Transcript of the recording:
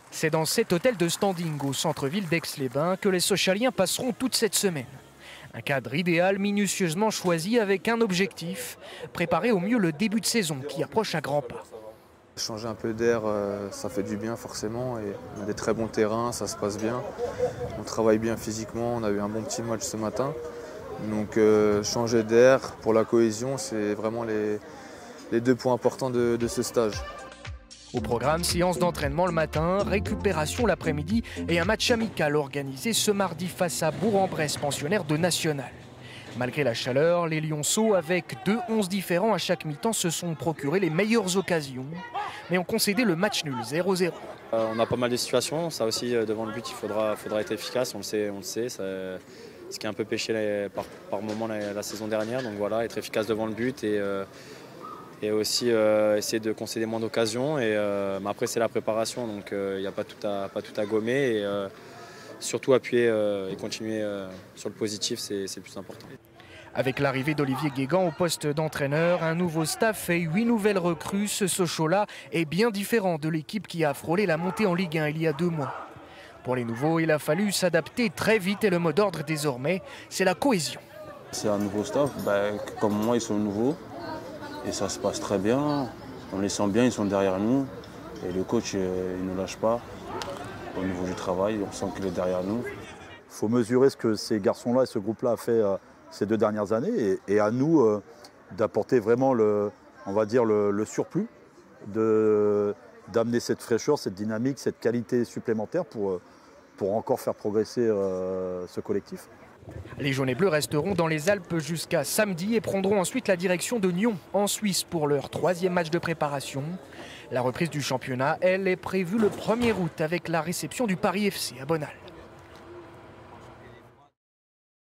C'est dans cet hôtel de standing au centre-ville d'Aix-les-Bains que les Sochaliens passeront toute cette semaine. Un cadre idéal minutieusement choisi avec un objectif, préparer au mieux le début de saison qui approche à grands pas. Changer un peu d'air, ça fait du bien forcément. Et on a des très bons terrains, ça se passe bien. On travaille bien physiquement, on a eu un bon petit match ce matin. Donc changer d'air pour la cohésion, c'est vraiment les deux points importants de ce stage. Au programme, séance d'entraînement le matin, récupération l'après-midi et un match amical organisé ce mardi face à Bourg-en-Bresse, pensionnaire de National. Malgré la chaleur, les Lionceaux, avec 2 11 différents à chaque mi-temps, se sont procurés les meilleures occasions, mais ont concédé le match nul 0-0. On a pas mal de situations, ça aussi devant le but il faudra être efficace, on le sait, ce qui a un peu pêché par moment la saison dernière, donc voilà, être efficace devant le but et aussi essayer de concéder moins d'occasions. Mais après c'est la préparation, donc il n'y a pas tout à gommer. Et surtout appuyer et continuer sur le positif, c'est le plus important. Avec l'arrivée d'Olivier Guégan au poste d'entraîneur, un nouveau staff et 8 nouvelles recrues, ce Sochaux-là est bien différent de l'équipe qui a frôlé la montée en Ligue 1 il y a 2 mois. Pour les nouveaux, il a fallu s'adapter très vite et le mot d'ordre désormais, c'est la cohésion. C'est un nouveau staff, comme moi ils sont nouveaux et ça se passe très bien. On les sent bien, ils sont derrière nous et le coach il ne nous lâche pas. Au niveau du travail, on sent qu'il est derrière nous. Il faut mesurer ce que ces garçons-là et ce groupe-là a fait ces 2 dernières années et à nous d'apporter vraiment le surplus, d'amener cette fraîcheur, cette dynamique, cette qualité supplémentaire pour encore faire progresser ce collectif. Les jaunes et bleus resteront dans les Alpes jusqu'à samedi et prendront ensuite la direction de Nyon, en Suisse, pour leur 3e match de préparation. La reprise du championnat, elle, est prévue le 1er août avec la réception du Paris FC à Bonal.